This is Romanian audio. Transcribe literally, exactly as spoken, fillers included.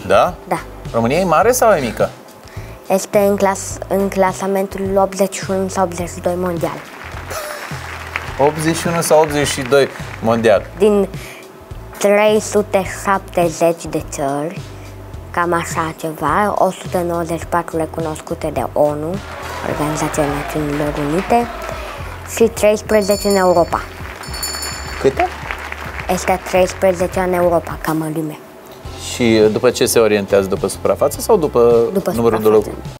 Da? Da. România e mare sau e mică? Este în, clas, în clasamentul optzeci și unu sau optzeci și doi mondial. optzeci și unu sau optzeci și doi mondial. Din trei sute șaptezeci de țări, cam așa ceva, o sută nouăzeci și patru recunoscute de ONU, Organizația Națiunilor Unite, și treisprezece în Europa. Câte? Este treisprezece în Europa, ca mărime. Și după ce se orientează? După suprafață sau după, După numărul de suprafață. locuri?